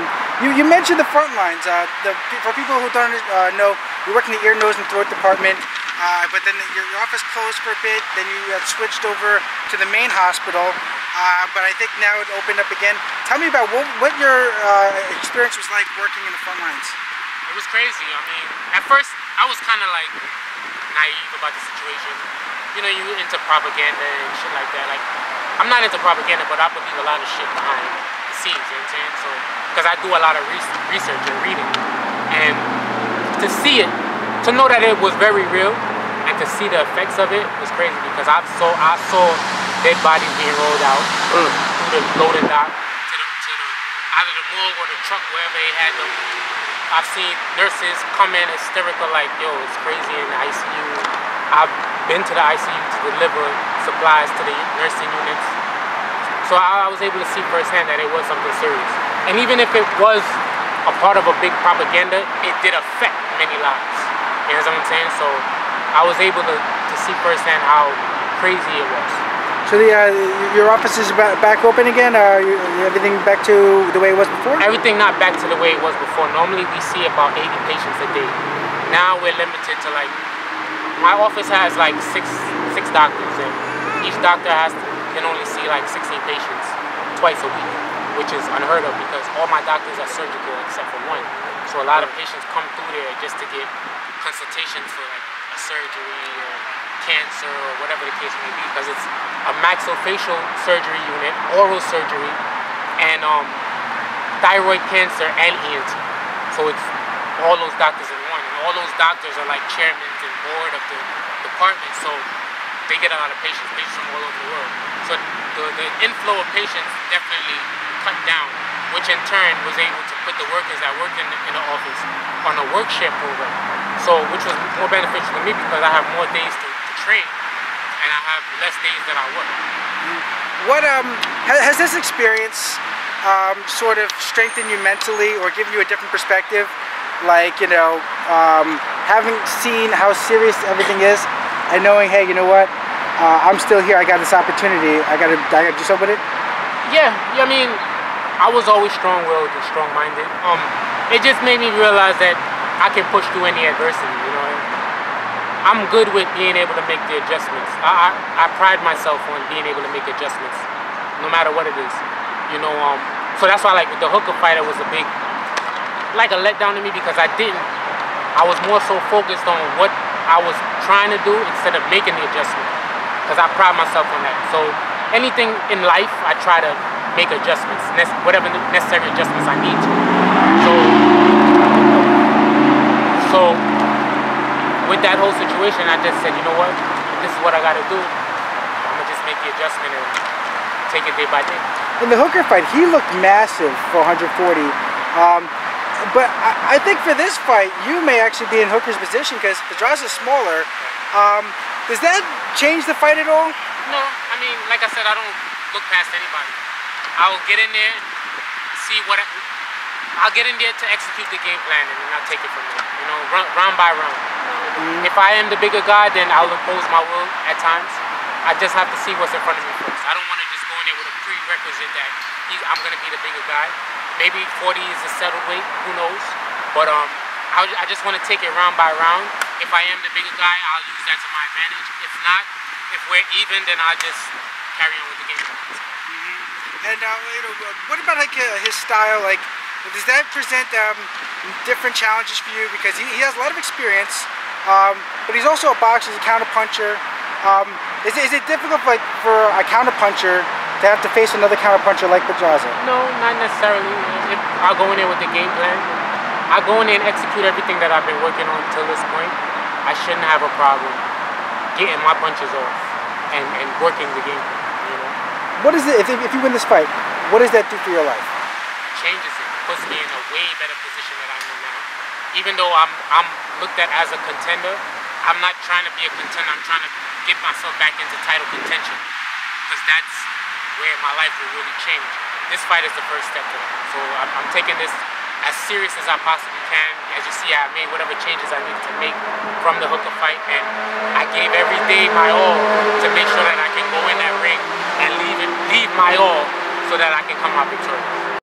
You mentioned the front lines. For people who don't know, you work in the ear, nose, and throat department, but then your office closed for a bit. Then you switched over to the main hospital, but I think now it opened up again. Tell me about what your experience was like working in the front lines. It was crazy. I mean, at first I was kind of like naive about the situation. You know, you into propaganda and shit like that. Like, I'm not into propaganda, but I believe a lot of shit behind the scenes, you know what I'm saying? So, because I do a lot of research and reading. And to see it, to know that it was very real, and to see the effects of it was crazy, because I saw dead bodies being rolled out through the loading dock to either the morgue or the truck, wherever they had them. I've seen nurses come in hysterical like, yo, it's crazy in the ICU. I've been to the ICU to deliver supplies to the nursing units. So I was able to see firsthand that it was something serious. And even if it was a part of a big propaganda, it did affect many lives. You know what I'm saying? So I was able to see firsthand how crazy it was. So your office is back open again? Everything back to the way it was before? Everything not back to the way it was before. Normally we see about 80 patients a day. Now we're limited to like, my office has like six doctors, and each doctor can only see like 16 patients twice a week, which is unheard of because all my doctors are surgical except for one. So a lot of patients come through there just to get consultations for like a surgery or cancer or whatever the case may be, because it's a maxillofacial surgery unit, oral surgery, and thyroid cancer and ENT. So it's all those doctors in one, and all those doctors are like chairmen and board of the department, so they get a lot of patients from all over the world. So the inflow of patients definitely cut down, which in turn was able to put the workers that worked in the office on a work share program, so which was more beneficial to me because I have more days to train and I have less days that I work. What has this experience sort of strengthened you mentally or given you a different perspective? Like, you know, having seen how serious everything is and knowing, hey, you know what, I'm still here, I got this opportunity, I gotta do something with it? Yeah, I mean, I was always strong-willed and strong-minded. It just made me realize that I can push through any adversity, you know. I'm good with being able to make the adjustments. I pride myself on being able to make adjustments, no matter what it is, you know. So that's why, like, with the hooker fight, it was a big, like a letdown to me because I was more so focused on what I was trying to do instead of making the adjustment, because I pride myself on that. So anything in life, I try to make adjustments, whatever necessary adjustments I need to. So with that whole situation, I just said, you know what, this is what I gotta do. I'm gonna just make the adjustment and take it day by day. In the hooker fight, he looked massive for 140. But I think for this fight, you may actually be in Hooker's position because Pedraza is smaller. Does that change the fight at all? No, I mean, like I said, I don't look past anybody. I'll get in there, I'll get in there to execute the game plan, and then I'll take it from there. You know, round by round. If I am the bigger guy, then I'll impose my will at times. I just have to see what's in front of me first. I don't want to just go in there with a prerequisite that I'm going to be the bigger guy. Maybe 40 is a settled weight, who knows? But I just want to take it round by round. If I am the bigger guy, I'll use that to my advantage. If not, if we're even, then I'll just carry on with the game. And you know, what about like his style? Like, does that present different challenges for you? Because he has a lot of experience, but he's also a boxer, he's a counterpuncher. Is it difficult like for a counterpuncher to have to face another counterpuncher like Pedraza? No, not necessarily. If I'll go in there with the game plan, I'll go in there and execute everything that I've been working on until this point. I shouldn't have a problem getting my punches off and working the game plan, you know? What is it, if you win this fight, what does that do for your life? It changes it. It puts me in a way better position than I'm in now. Even though I'm looked at as a contender, I'm not trying to be a contender. I'm trying to get myself back into title contention, because that's where my life will really change. This fight is the first step to that. So I'm taking this as serious as I possibly can. As you see, I made whatever changes I needed to make from the hooker fight, and I gave every day my all to make sure that I can go in that ring and leave my all so that I can come out victorious.